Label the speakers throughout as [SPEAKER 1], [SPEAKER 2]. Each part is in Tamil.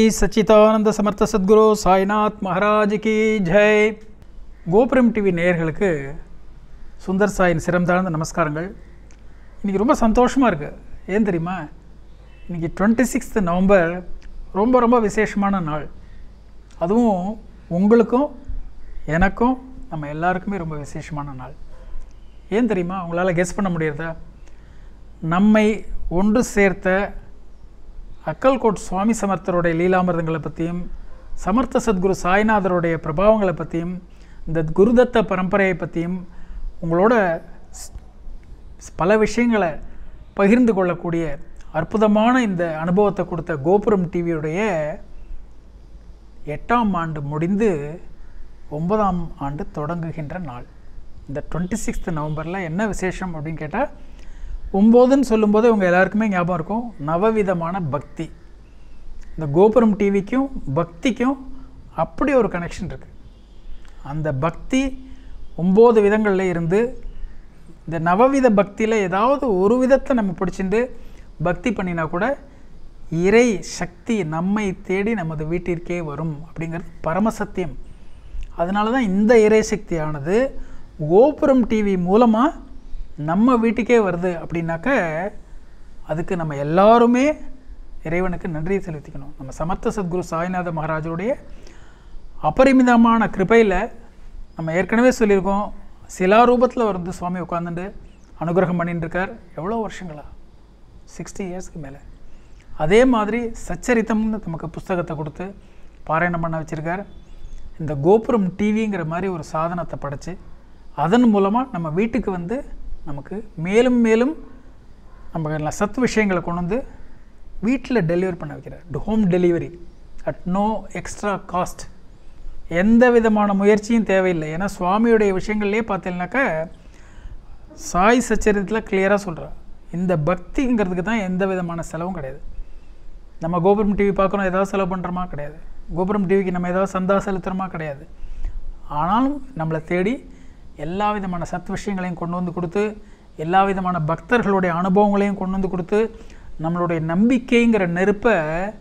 [SPEAKER 1] சச்சிதானந்த சமர்த்த சத்குரு சாய்நாத் மகாராஜ் கி ஜெய். கோபுரம் டிவி நேயர்களுக்கு சுந்தர் சாயின் சிரம் தாழ்ந்த நமஸ்காரங்கள். இன்றைக்கி ரொம்ப சந்தோஷமாக இருக்குது. ஏன் தெரியுமா? இன்றைக்கி 26 நவம்பர் ரொம்ப ரொம்ப விசேஷமான நாள். அதுவும் உங்களுக்கும் எனக்கும் நம்ம எல்லாருக்குமே ரொம்ப விசேஷமான நாள். ஏன் தெரியுமா? உங்களால் கெஸ் பண்ண முடியறதா? நம்மை ஒன்று சேர்த்த அக்கல்கோட் சுவாமி சமர்த்தருடைய லீலாமிர்தங்களை பற்றியும், சமர்த்த சத்குரு சாய்நாதருடைய பிரபாவங்களை பற்றியும், இந்த குருதத்த பரம்பரையை பற்றியும் உங்களோட பல விஷயங்களை பகிர்ந்து கொள்ளக்கூடிய அற்புதமான இந்த அனுபவத்தை கொடுத்த கோபுரம் டிவியுடைய 8ஆம் ஆண்டு முடிந்து 9ஆம் ஆண்டு தொடங்குகின்ற நாள். இந்த 26 நவம்பரில் என்ன விசேஷம் அப்படின்னு கேட்டால், 9ன்னு சொல்லும்போது இவங்க எல்லாருக்குமே ஞாபகம் இருக்கும் நவவிதமான பக்தி. இந்த கோபுரம் டிவிக்கும் பக்திக்கும் அப்படி ஒரு கனெக்ஷன் இருக்குது. அந்த பக்தி 9 விதங்களில் இருந்து இந்த நவவித பக்தியில் ஏதாவது ஒரு விதத்தை நம்ம பிடிச்சிட்டு பக்தி பண்ணினா கூட இறை சக்தி நம்மை தேடி நமது வீட்டிற்கே வரும் அப்படிங்கிறது பரமசத்தியம். அதனால தான் இந்த இறை சக்தியானது கோபுரம் டிவி மூலமாக நம்ம வீட்டுக்கே வருது. அப்படின்னாக்க அதுக்கு நம்ம எல்லாருமே இறைவனுக்கு நன்றியை செலுத்திக்கணும். நம்ம சமர்த்த சத்குரு சாய்நாத மகாராஜருடைய அபரிமிதமான கிருபையில் நம்ம ஏற்கனவே சொல்லியிருக்கோம், சிலா ரூபத்தில் வந்து சுவாமி உட்காந்துட்டு அனுகிரகம் பண்ணிட்டு இருக்கார். எவ்வளோ வருஷங்களா? 60 இயர்ஸ்க்கு மேலே. அதே மாதிரி சச்சரித்தம்னு நமக்கு புஸ்தகத்தை கொடுத்து பாராயணம் பண்ண வச்சுருக்கார். இந்த கோபுரம் டிவிங்கிற மாதிரி ஒரு சாதனத்தை படைச்சு அதன் மூலமாக நம்ம வீட்டுக்கு வந்து நமக்கு மேலும் மேலும் நம்ம சத் விஷயங்களை கொண்டு வந்து வீட்டில் டெலிவரி பண்ண வைக்கிறார். Home delivery at no extra cost. எந்த விதமான முயற்சியும் தேவையில்லை. ஏன்னா சுவாமியுடைய விஷயங்கள்லேயே பார்த்தீங்கன்னாக்கா சாய் சச்சரித்தில் கிளியராக சொல்கிறார், இந்த பக்திங்கிறதுக்கு தான் எந்த விதமான செலவும் கிடையாது. நம்ம கோபுரம் டிவி பார்க்குறோம், ஏதாவது செலவு பண்ணுறோமா? கிடையாது. கோபுரம் டிவிக்கு நம்ம ஏதாவது சந்தா செலுத்துகிறோமா? கிடையாது. ஆனாலும் நம்மளை தேடி எல்லா விதமான சத் விஷயங்களையும் கொண்டு வந்து கொடுத்து, எல்லா விதமான பக்தர்களுடைய அனுபவங்களையும் கொண்டு வந்து கொடுத்து, நம்மளுடைய நம்பிக்கைங்கிற நெருப்பை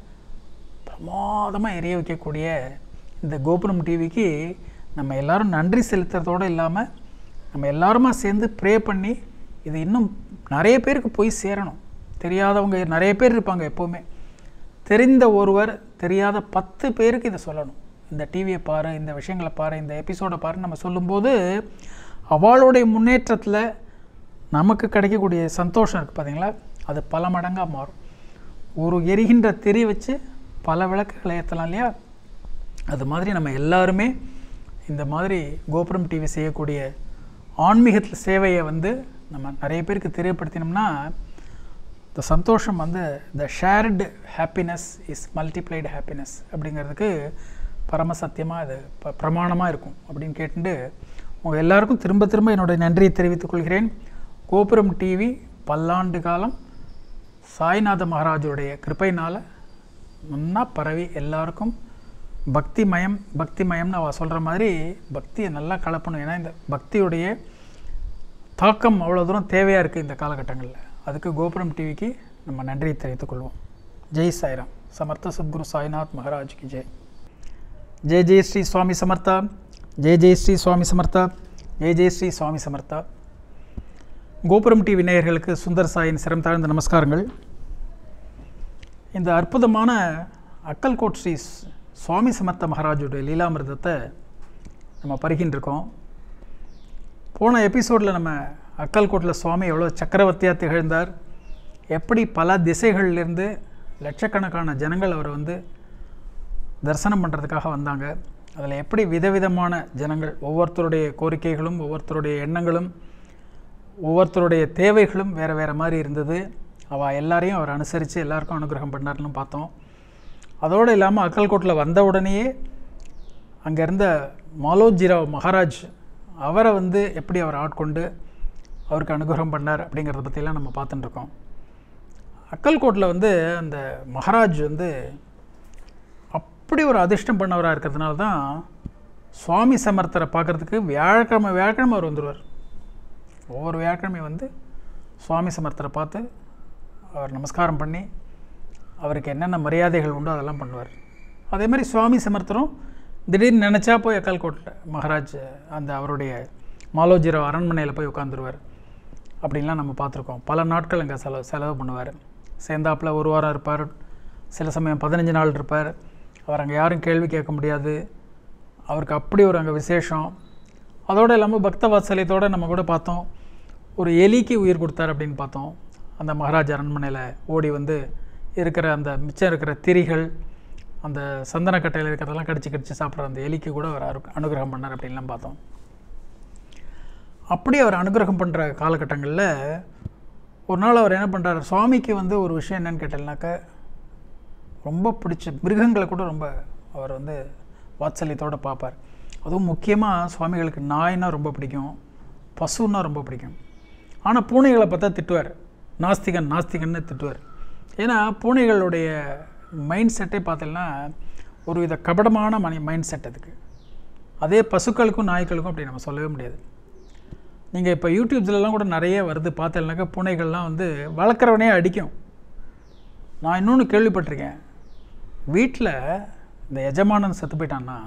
[SPEAKER 1] பிரமாதமாக எரிய வைக்கக்கூடிய இந்த கோபுரம் டிவிக்கு நம்ம எல்லோரும் நன்றி செலுத்துறதோடு இல்லாமல் நம்ம எல்லாருமா சேர்ந்து ப்ரே பண்ணி இது இன்னும் நிறைய பேருக்கு போய் சேரணும். தெரியாதவங்க நிறைய பேர் இருப்பாங்க எப்போவுமே. தெரிந்த ஒருவர் தெரியாத 10 பேருக்கு இதை சொல்லணும். இந்த டிவியை பாரு, இந்த விஷயங்களை பாரு, இந்த எபிசோடை பாரு நம்ம சொல்லும்போது அவளுடைய முன்னேற்றத்தில் நமக்கு கிடைக்கக்கூடிய சந்தோஷம் இருக்குது பார்த்தீங்களா, அது பல மடங்காக மாறும். ஒரு எரிகின்ற திரி வச்சு பல விளக்குகளை ஏற்றலாம் இல்லையா? அது மாதிரி நம்ம எல்லாருமே இந்த மாதிரி கோபுரம் டிவி செய்யக்கூடிய ஆன்மீகத்தில் சேவையை வந்து நம்ம நிறைய பேருக்கு தெரியப்படுத்தினோம்னா இந்த சந்தோஷம் வந்து the shared happiness is multiplied happiness அப்படிங்கிறதுக்கு பரமசத்தியமாக அது பிரமாணமாக இருக்கும் அப்படின்னு கேட்டுட்டு உங்கள் எல்லாருக்கும் திரும்ப திரும்ப என்னுடைய நன்றியை தெரிவித்துக் கொள்கிறேன். கோபுரம் டிவி பல்லாண்டு காலம் சாய்நாத மகாராஜுடைய கிருப்பையினால் நன்னா பரவி எல்லாருக்கும் பக்திமயம்னு அவள் சொல்கிற மாதிரி பக்தியை நல்லா கலப்பணும். ஏன்னா இந்த பக்தியுடைய தாக்கம் அவ்வளோ தூரம் தேவையாக இருக்குது இந்த காலகட்டங்களில். அதுக்கு கோபுரம் டிவிக்கு நம்ம நன்றியை தெரிவித்துக்கொள்வோம். ஜெய் சாய்ராம். சமர்த்த சத்குரு சாய்நாத் மகாராஜ் கி ஜெய். ஜெய் ஜெய் ஸ்ரீ சுவாமி சமர்த்தா. ஜெய் ஜெய் ஸ்ரீ சுவாமி சமர்த்தா. ஜெய் ஜெய் ஸ்ரீ சுவாமி சமர்த்தா. கோபுரம் டிவி நேயர்களுக்கு சுந்தர் சாயின் சிரம் தாழ்ந்த நமஸ்காரங்கள். இந்த அற்புதமான அக்கல்கோட் ஸ்ரீ சுவாமி சமர்த்த மகாராஜுடைய லீலாமிர்தத்தை நம்ம பருகின்றிருக்கோம். போன எபிசோடில் நம்ம அக்கல்கோட்டில் சுவாமி எவ்வளோ சக்கரவர்த்தியாக திகழ்ந்தார், எப்படி பல திசைகள்லேருந்து லட்சக்கணக்கான ஜனங்கள் அவரை வந்து தரிசனம் பண்ணுறதுக்காக வந்தாங்க. அதில் எப்படி விதவிதமான ஜனங்கள், ஒவ்வொருத்தருடைய கோரிக்கைகளும் ஒவ்வொருத்தருடைய எண்ணங்களும் ஒவ்வொருத்தருடைய தேவைகளும் வேறு வேறு மாதிரி இருந்தது. அவள் எல்லாரையும் அவர் அனுசரித்து எல்லாருக்கும் அனுகிரகம் பண்ணார்னு பார்த்தோம். அதோடு இல்லாமல் அக்கல்கோட்டில் வந்த உடனேயே அங்கே இருந்த மாலோஜிராவ் மகாராஜ் அவரை வந்து எப்படி அவர் ஆட்கொண்டு அவருக்கு அனுகிரகம் பண்ணார் அப்படிங்கிறத பற்றிலாம் நம்ம பார்த்துட்டுருக்கோம். அக்கல்கோட்டில் வந்து அந்த மகாராஜ் வந்து அப்படி ஒரு அதிர்ஷ்டம் பண்ணவராக இருக்கிறதுனால தான் சுவாமி சமர்த்தரை பார்க்குறதுக்கு வியாழக்கிழமை அவர் வந்துடுவார். ஒவ்வொரு வியாழக்கிழமை வந்து சுவாமி சமர்த்தரை பார்த்து அவர் நமஸ்காரம் பண்ணி அவருக்கு என்னென்ன மரியாதைகள் உண்டோ அதெல்லாம் பண்ணுவார். அதே மாதிரி சுவாமி சமர்த்தரும் திடீர்னு நினச்சா போய் அக்கால்கோட் மகாராஜ் அந்த அவருடைய மாலோஜிராவ் அரண்மனையில் போய் உட்காந்துருவார். அப்படின்லாம் நம்ம பார்த்துருக்கோம். பல நாட்கள் அங்கே செலவு பண்ணுவார். சேர்ந்தாப்பில் 1 வாரம் இருப்பார், சில சமயம் 15 நாள் இருப்பார். அவர் அங்கே யாரும் கேள்வி கேட்க முடியாது. அவருக்கு அப்படி ஒரு அங்கே விசேஷம். அதோடு இல்லாமல் பக்த வாத்சல்யத்தோடு நம்ம கூட பார்த்தோம். ஒரு எலிக்கு உயிர் கொடுத்தார் அப்படின்னு பார்த்தோம். அந்த மகாராஜ் அரண்மனையில் ஓடி வந்து இருக்கிற அந்த மிச்சம் இருக்கிற திரிகள், அந்த சந்தனக்கட்டையில் இருக்கிறதெல்லாம் கடிச்சு சாப்பிட்ற அந்த எலிக்கு கூட அவர் அனுகிரகம் பண்ணார் அப்படின்லாம் பார்த்தோம். அப்படி அவர் அனுகிரகம் பண்ணுற காலகட்டங்களில் ஒரு நாள் அவர் என்ன பண்ணுறாரு, சுவாமிக்கு வந்து ஒரு விஷயம் என்னென்னு கேட்டேன்னாக்கா, ரொம்ப பிடிச்ச மிருகங்களை கூட ரொம்ப அவர் வந்து வாத்சல்யத்தோடு பார்ப்பார். அதுவும் முக்கியமாக சுவாமிகளுக்கு நாய்னா ரொம்ப பிடிக்கும், பசுன்னா ரொம்ப பிடிக்கும். ஆனால் பூனைகளை பார்த்தா திட்டுவார், நாஸ்திகன்னு திட்டுவார். ஏன்னா பூனைகளுடைய மைண்ட் செட்டே பார்த்தீங்கன்னா ஒரு வித கபடமான மைண்ட் செட் அதுக்கு. அதே பசுக்களுக்கும் நாய்களுக்கும் அப்படி நம்ம சொல்லவே முடியாது. நீங்கள் இப்போ யூடியூப்ஸ்லாம் கூட நிறைய வருது பார்த்தீங்கன்னாக்கா, பூனைகள்லாம் வந்து வளர்க்குறவனே அடிக்கும். நான் இன்னொன்று கேள்விப்பட்டிருக்கேன், வீட்டில் இந்த எஜமானன் செத்து போயிட்டான்னா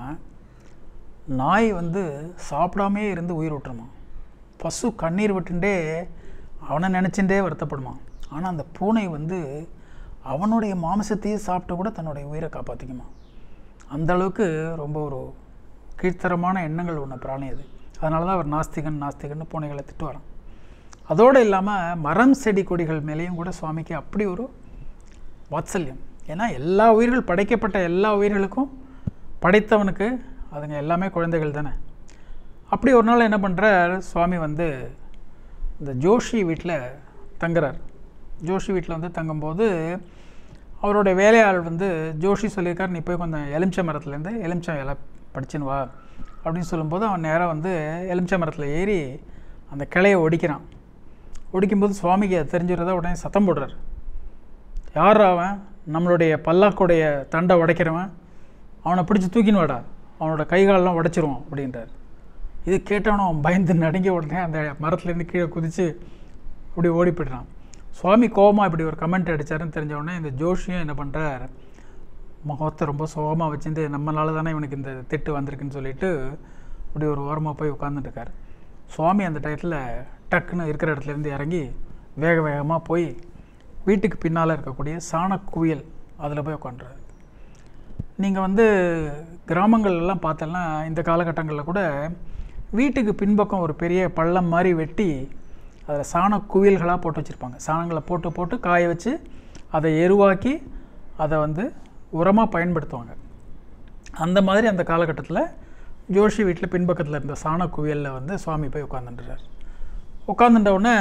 [SPEAKER 1] நாய் வந்து சாப்பிடாமே இருந்து உயிர் விட்டுருமா, பசு கண்ணீர் விட்டுண்டே அவனை நினச்சிண்டே வருத்தப்படுமா. ஆனால் அந்த பூனை வந்து அவனுடைய மாமிசத்தையே சாப்பிட்டு கூட தன்னுடைய உயிரை காப்பாற்றிக்குமா. அந்தளவுக்கு ரொம்ப ஒரு கீழ்த்தரமான எண்ணங்கள் ஒன்று பிராணி அது. அதனால தான் அவர் நாஸ்திகன்னு பூனைகளை திட்டுவாராம். அதோடு இல்லாமல் மரம் செடி கொடிகள் மேலேயும் கூட சுவாமிக்கு அப்படி ஒரு வாத்சல்யம். ஏன்னா எல்லா உயிர்கள், படைக்கப்பட்ட எல்லா உயிர்களுக்கும் படைத்தவனுக்கு அதுங்க எல்லாமே குழந்தைகள் தானே. அப்படி ஒரு நாள் என்ன பண்ணுறார், சுவாமி வந்து இந்த ஜோஷி வீட்டில் தங்குறார். ஜோஷி வீட்டில் வந்து தங்கும்போது அவருடைய வேலையாள் வந்து ஜோஷி சொல்லியிருக்கார், நீ போய் கொஞ்சம் எலுமிச்சை மரத்துலேருந்து எலுமிச்சை இலை படிச்சுன்னு வா அப்படின்னு சொல்லும்போது அவன் நேராக வந்து எலுமிச்சை மரத்தில் ஏறி அந்த கிளையை ஒடிக்கிறான். ஒடிக்கும்போது சுவாமிக்கு அது தெரிஞ்சுறத உடனே சத்தம் போடுறார், யார் அவன், நம்மளுடைய பல்லாக்குடைய தண்டை உடைக்கிறவன், அவனை பிடிச்சி தூக்கின்னு வாடா, அவனோட கைகாலெலாம் உடைச்சிருவான் அப்படின்றார். இது கேட்டவனும் அவன் பயந்து நடுங்கி உடனே அந்த மரத்துலேருந்து கீழே குதித்து அப்படி ஓடி போய்ட்றான். சுவாமி கோபமாக இப்படி ஒரு கமெண்ட் அடித்தாருன்னு தெரிஞ்சவொடனே இந்த ஜோஷியும் என்ன பண்ணுறார், முகத்தை ரொம்ப சோகமாக வச்சுட்டு நம்மளால தானே இவனுக்கு இந்த திட்டு வந்திருக்குன்னு சொல்லிட்டு இப்படி ஒரு ஓரமாக போய் உட்காந்துட்டுருக்கார். சுவாமி அந்த டயத்தில் டக்குன்னு இருக்கிற இடத்துலேருந்து இறங்கி வேக வேகமாக போய் வீட்டுக்கு பின்னால் இருக்கக்கூடிய சாணக்குவியல் அதில் போய் உட்காந்துறாரு. நீங்கள் வந்து கிராமங்கள்லாம் பார்த்தோன்னா இந்த காலகட்டங்களில் கூட வீட்டுக்கு பின்பக்கம் ஒரு பெரிய பள்ளம் மாதிரி வெட்டி அதில் சாணக்குவியல்களாக போட்டு வச்சுருப்பாங்க. சாணங்களை போட்டு காய வச்சு அதை எருவாக்கி அதை வந்து உரமாக பயன்படுத்துவாங்க. அந்த மாதிரி அந்த காலகட்டத்தில் ஜோஷி வீட்டில் பின்பக்கத்தில் இருந்த சாணக்குவியலில் வந்து சுவாமி போய் உட்காந்துட்டுறார். உட்காந்துட்டவுடனே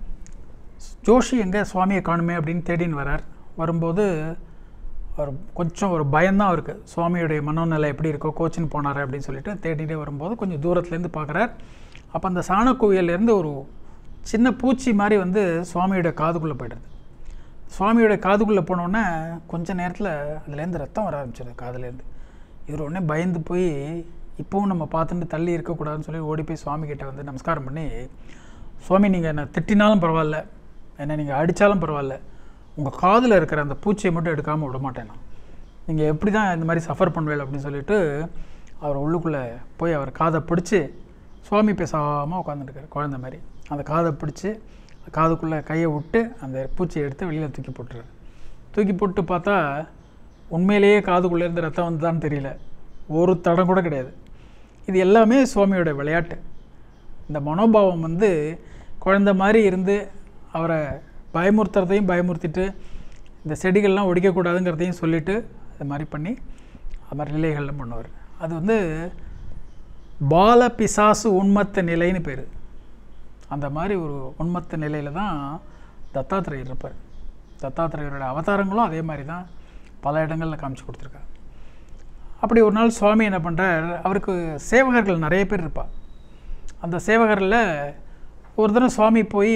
[SPEAKER 1] ஜோஷி எங்கே சுவாமியை காணுமே அப்படின்னு தேடின்னு வரார். வரும்போது அவர் கொஞ்சம் ஒரு பயம்தான் அவருக்கு, சுவாமியுடைய மனோநிலை எப்படி இருக்கோ, கோச்சின்னு போனார் அப்படின்னு சொல்லிட்டு தேடிகிட்டே வரும்போது கொஞ்சம் தூரத்துலேருந்து பார்க்குறார். அப்போ அந்த சாணக்குவியலேருந்து ஒரு சின்ன பூச்சி மாதிரி வந்து சுவாமியோட காதுக்குள்ளே போய்டுது. சுவாமியோட காதுக்குள்ளே போனோடனே கொஞ்சம் நேரத்தில் அதுலேருந்து ரத்தம் வர ஆரம்பிச்சிடுது காதுலேருந்து. இவர் உடனே பயந்து போய் இப்போவும் நம்ம பார்த்துட்டு தள்ளி இருக்கக்கூடாதுன்னு சொல்லி ஓடி போய் சுவாமிகிட்ட வந்து நமஸ்காரம் பண்ணி, சுவாமி நீங்கள் என்னை திட்டினாலும் பரவாயில்ல, என்னை நீங்கள் அடித்தாலும் பரவாயில்ல, உங்கள் காதில் இருக்கிற அந்த பூச்சியை மட்டும் எடுக்காமல் விட மாட்டேன், நீங்கள் எப்படி தான் இந்த மாதிரி சஃபர் பண்ணுவேன் அப்படின்னு சொல்லிட்டு அவர் உள்ளுக்குள்ளே போய் அவர் காதை பிடிச்சி, சுவாமி பேசாமல் உட்காந்துட்டுருக்கார் குழந்த மாதிரி, அந்த காதை பிடிச்சி காதுக்குள்ளே கையை விட்டு அந்த பூச்சியை எடுத்து வெளியில் தூக்கி போட்டுறாரு. தூக்கி போட்டு பார்த்தா உண்மையிலேயே காதுக்குள்ளே இருந்து ரத்தம் வந்துதான்னு தெரியல, ஒரு தடம் கூட கிடையாது. இது எல்லாமே சுவாமியோட விளையாட்டு. இந்த மனோபாவம் வந்து குழந்த மாதிரி இருந்து அவரை பயமுறுத்துறதையும் பயமுறுத்திட்டு இந்த செடிகள்லாம் ஒடிக்கக்கூடாதுங்கிறதையும் சொல்லிவிட்டு அது மாதிரி பண்ணி அது மாதிரி நிலைகள்லாம் பண்ணுவார். அது வந்து பால பிசாசு உண்மத்த நிலைன்னு பேர். அந்த மாதிரி ஒரு உண்மத்த நிலையில் தான் தத்தாத்திரேயர் இருப்பார். தத்தாத்திரேயரோட அவதாரங்களும் அதே மாதிரி தான் பல இடங்களில் காமிச்சு கொடுத்துருக்காரு. அப்படி ஒரு நாள் சுவாமி என்ன பண்ணுறார், அவருக்கு சேவகர்கள் நிறைய பேர் இருப்பார். அந்த சேவகரில் ஒரு தினம் சுவாமி போய்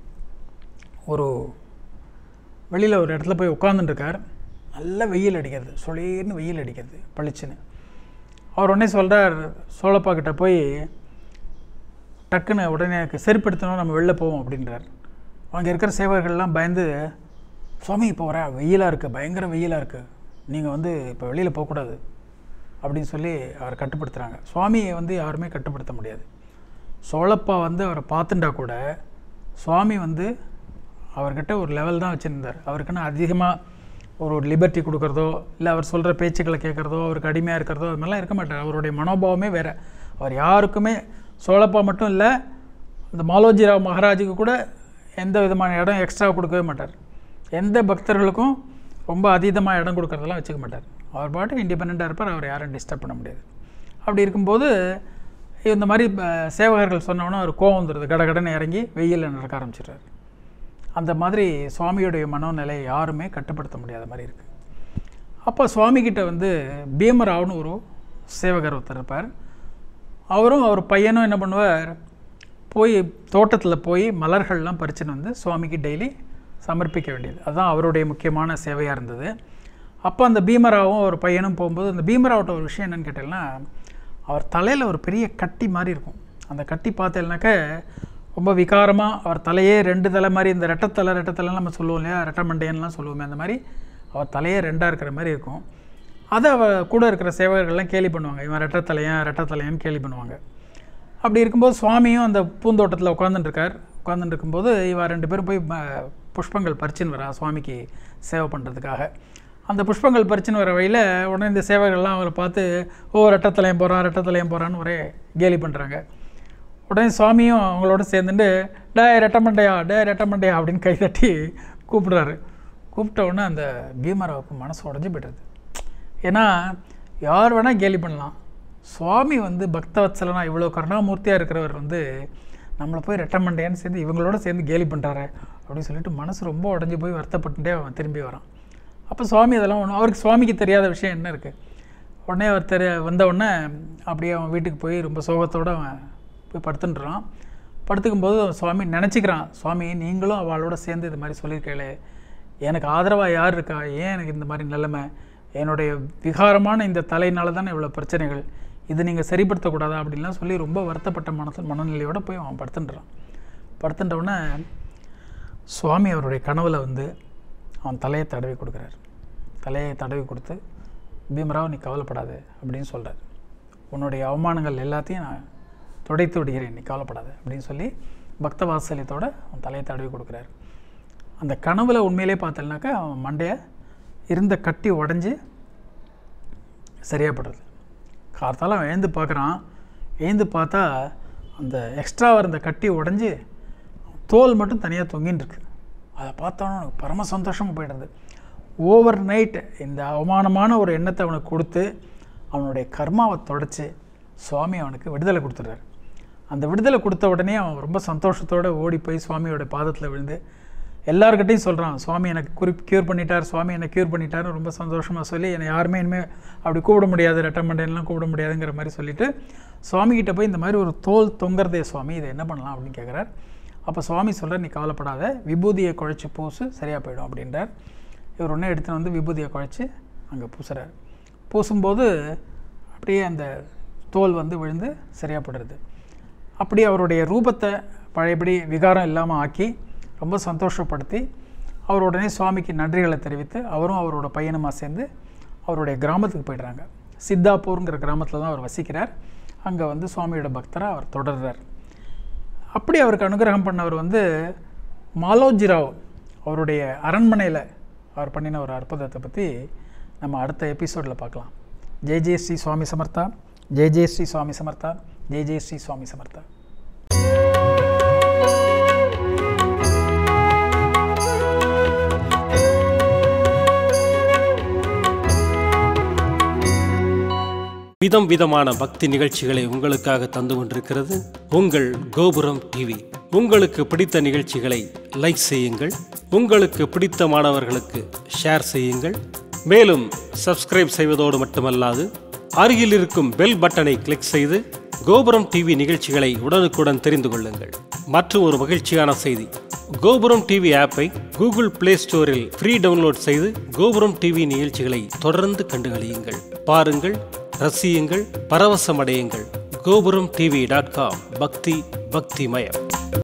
[SPEAKER 1] ஒரு வெளியில் ஒரு இடத்துல போய் உட்காந்துட்டுருக்கார். நல்ல வெயில் அடிக்கிறது, சொலேர்னு வெயில் அடிக்கிறது பளிச்சுன்னு. அவர் உடனே சொல்கிறார், சோழப்பா கிட்ட போய் டக்குன்னு உடனே எனக்கு செருப்படுத்தணும், நம்ம வெளில போவோம் அப்படின்றார். அங்கே இருக்கிற சேவகர்கள்லாம் பயந்து, சுவாமி இப்போ வர வெயிலாக இருக்குது, பயங்கர வெயிலாக இருக்குது, நீங்கள் வந்து இப்போ வெளியில் போகக்கூடாது அப்படின்னு சொல்லி அவரை கட்டுப்படுத்துகிறாங்க. சுவாமியை வந்து யாருமே கட்டுப்படுத்த முடியாது. சோழப்பா வந்து அவரை பார்த்துட்டா கூட சுவாமி வந்து அவர்கிட்ட ஒரு லெவல் தான் வச்சுருந்தார். அவருக்குன்னு அதிகமாக ஒரு லிபர்ட்டி கொடுக்குறதோ இல்லை அவர் சொல்கிற பேச்சுக்களை கேட்குறதோ அவருக்கு அடிமையாக இருக்கிறதோ அது மாதிரிலாம் இருக்க மாட்டார். அவருடைய மனோபாவமே வேறு. அவர் யாருக்குமே சோழப்பா மட்டும் இல்லை, இந்த மாலோஜிராவ் மகாராஜுக்கு கூட எந்த விதமான இடம் எக்ஸ்ட்ரா கொடுக்கவே மாட்டார். எந்த பக்தர்களுக்கும் ரொம்ப அதீதமாக இடம் கொடுக்குறதெல்லாம் வச்சுக்க மாட்டார். அவர் பாட்டு இண்டிபெண்ட்டாக இருப்பார். அவர் யாரும் டிஸ்டர்ப் பண்ண முடியாது. அப்படி இருக்கும்போது இந்த மாதிரி சேவகர்கள் சொன்னோன்னா அவர் கோவம் வந்துடுது. கடகடன்னு இறங்கி வெயிலில் நடக்க ஆரம்பிச்சிடுறாரு. அந்த மாதிரி சுவாமியுடைய மனோநிலை யாருமே கட்டுப்படுத்த முடியாத மாதிரி இருக்குது. அப்போ சுவாமிகிட்ட வந்து பீமராவ்னு ஒரு சேவகர் ஒருத்தர் இருப்பார். அவரும் அவர் பையனும் என்ன பண்ணுவார், போய் தோட்டத்தில் போய் மலர்கள்லாம் பறிச்சுன்னு வந்து சுவாமிக்கு டெய்லி சமர்ப்பிக்க வேண்டியது. அதுதான் அவருடைய முக்கியமான சேவையாக இருந்தது. அப்போ அந்த பீமராவும் ஒரு பையனும் போகும்போது அந்த பீமராவ்கிட்ட ஒரு விஷயம் என்னென்னு கேட்டீங்கன்னா, அவர் தலையில் ஒரு பெரிய கட்டி மாதிரி இருக்கும். அந்த கட்டி பார்த்தேன்னாக்க ரொம்ப விகாரமாக அவர் தலையே 2 தலை மாதிரி, இந்த ரெட்டத்தலைன்னு நம்ம சொல்லுவோம் இல்லையா, ரெட்டை மண்டையன்லாம் சொல்லுவோமே, அந்த மாதிரி அவர் தலையே 2ஆக இருக்கிற மாதிரி இருக்கும். அதை அவர் கூட இருக்கிற சேவகர்கள்லாம் கேலி பண்ணுவாங்க, இவன் ரெட்டத்தலையான்னு கேலி பண்ணுவாங்க. அப்படி இருக்கும்போது சுவாமியும் அந்த பூந்தோட்டத்தில் உட்காந்துட்டு இருக்கும்போது இவன் 2 பேரும் போய் புஷ்பங்கள் பறிச்சுன்னு வரா சுவாமிக்கு சேவை பண்ணுறதுக்காக. அந்த புஷ்பங்கள் பறிச்சுன்னு வர வழியில் உடனே இந்த சேவகர்கள்லாம் அவரை பார்த்து ரெட்டத்தலையம் போகிறான்னு ஒரே கேலி பண்ணுறாங்க. உடனே சுவாமியும் அவங்களோட சேர்ந்துட்டு டே ரெட்டமண்டையா அப்படின்னு கை தட்டி கூப்பிடுறாரு. கூப்பிட்ட உடனே அந்த பீமராவுக்கு மனசு உடஞ்சி போய்டுறது. ஏன்னா யார் வேணால் கேலி பண்ணலாம், சுவாமி வந்து பக்தவத்சலனா இவ்வளோ கருணாமூர்த்தியாக இருக்கிறவர் வந்து நம்மளை போய் ரெட்டமண்டையான்னு சேர்ந்து இவங்களோட சேர்ந்து கேலி பண்ணுறாரு அப்படின்னு சொல்லிட்டு மனசு ரொம்ப உடஞ்சி போய் வருத்தப்பட்டுட்டே அவன் திரும்பி வரான். அப்போ சுவாமி அதெல்லாம் ஒன்று அவருக்கு சுவாமிக்கு தெரியாத விஷயம் என்ன இருக்குது. உடனே அவர் வந்த உடனே அப்படியே அவன் வீட்டுக்கு போய் ரொம்ப சோகத்தோடு அவன் போய் படுத்துட்டுறான். படுத்துக்கும்போது சுவாமி நினச்சிக்கிறான், சுவாமி நீங்களும் அவளோட சேர்ந்து இது மாதிரி சொல்லியிருக்கீங்களே, எனக்கு ஆதரவாக யார் இருக்கா, ஏன் எனக்கு இந்த மாதிரி நிலைமை, என்னுடைய விகாரமான இந்த தலையினால தானே இவ்வளோ பிரச்சனைகள், இது நீங்கள் சரிப்படுத்தக்கூடாதா அப்படின்லாம் சொல்லி ரொம்ப வருத்தப்பட்ட மனநிலையோடு போய் அவன் படுத்துட்டுறான். படுத்துட்டவுடனே சுவாமி அவருடைய கனவில் வந்து அவன் தலையை தடவி கொடுக்குறார். தலையை தடவி கொடுத்து, பீமராவ் நீ கவலைப்படாது அப்படின்னு சொல்கிறார். உன்னுடைய அவமானங்கள் எல்லாத்தையும் நான் துடைத்து விடுகிறேன், நீ கவலைப்படாது அப்படின்னு சொல்லி பக்த வாத்சல்யத்தோடு அவன் தலையை தடவி கொடுக்குறாரு. அந்த கனவில் உண்மையிலே பார்த்தல்னாக்கா அவன் மண்டையை இருந்த கட்டி உடஞ்சி சரியாகப்படுறது. கார்த்தால அவன் எழுந்து பார்க்குறான். எழுந்து பார்த்தா அந்த எக்ஸ்ட்ராவாக இருந்த கட்டி உடஞ்சி தோல் மட்டும் தனியாக தொங்கின்னு இருக்கு. அதை பார்த்தோன்னா அவனுக்கு பரம சந்தோஷமாக போய்டுறது. ஓவர் நைட் இந்த அவமானமான ஒரு எண்ணத்தை அவனுக்கு கொடுத்து அவனுடைய கர்மாவை தொடச்சி சுவாமி அவனுக்கு விடுதலை கொடுத்துட்றாரு. அந்த விடுதலை கொடுத்த உடனே அவன் ரொம்ப சந்தோஷத்தோடு ஓடி போய் சுவாமியோட பாதத்தில் விழுந்து எல்லார்கிட்டையும் சொல்கிறான், சுவாமி எனக்கு க்யூர் பண்ணிட்டார், சுவாமி என்னை க்யூர் பண்ணிட்டார்னு ரொம்ப சந்தோஷமாக சொல்லி, என்னை யாருமே இனிமேல் அப்படி கூப்பிட முடியாது, ரெட்டமண்டையெல்லாம் கூப்பிட முடியாதுங்கிற மாதிரி சொல்லிவிட்டு சுவாமிகிட்ட போய் இந்த மாதிரி ஒரு தோல் தொங்குறதே சுவாமி, இதை என்ன பண்ணலாம் அப்படின்னு கேட்குறார். அப்போ சுவாமி சொல்கிறார், நீ கவலைப்படாத, விபூதியை குழைச்சி பூசு சரியாக போயிடும் அப்படின்றார். இவர் ஒன்றே எடுத்துன்னு வந்து விபூதியை குழைச்சி அங்கே பூசுகிறார். பூசும்போது அப்படியே அந்த தோல் வந்து விழுந்து சரியாக போடுறது. அப்படி அவருடைய ரூபத்தை பழையபடி விகாரம் இல்லாமல் ஆக்கி ரொம்ப சந்தோஷப்படுத்தி அவர் உடனே சுவாமிக்கு நன்றிகளை தெரிவித்து அவரும் அவரோட பையனுமா சேர்ந்து அவருடைய கிராமத்துக்கு போய்ட்றாங்க. சித்தாப்பூருங்கிற கிராமத்தில் தான் அவர் வசிக்கிறார். அங்கே வந்து சுவாமியோட பக்தராக அவர் தொடர்றார். அப்படி அவருக்கு அனுகிரகம் பண்ணவர் வந்து மாலோஜிராவ் அவருடைய அரண்மனையில் அவர் பண்ணின ஒரு அற்புதத்தை பற்றி நம்ம அடுத்த எபிசோடில் பார்க்கலாம். ஜெய் ஜெய் ஸ்ரீ சுவாமி சமர்த்தா, ஜெய் ஜெய் ஸ்ரீ சுவாமி சமர்த்தா, ஜெய் ஜெய் ஸ்ரீ சுவாமி சமர்த்தா.
[SPEAKER 2] விதம் விதமான பக்தி நிகழ்ச்சிகளை உங்களுக்காக தந்து கொண்டிருக்கிறது உங்கள் கோபுரம் டிவி. உங்களுக்கு பிடித்த நிகழ்ச்சிகளை லைக் செய்யுங்கள், உங்களுக்கு பிடித்த மாணவர்களுக்கு ஷேர் செய்யுங்கள். மேலும் சப்ஸ்கிரைப் செய்வதோடு மட்டுமல்லாது அருகில் இருக்கும் பெல் பட்டனை கிளிக் செய்து கோபுரம் டிவி நிகழ்ச்சிகளை உடனுக்குடன் தெரிந்து கொள்ளுங்கள். மற்றும் ஒரு மகிழ்ச்சியான செய்தி, கோபுரம் டிவி ஆப்பை கூகுள் பிளே ஸ்டோரில் ஃப்ரீ டவுன்லோட் செய்து கோபுரம் டிவி நிகழ்ச்சிகளை தொடர்ந்து கண்டுகளியுங்கள். பாருங்கள், ரசியுங்கள், பரவசமடையுங்கள். gopuramtv.com. பக்தி பக்திமயம்.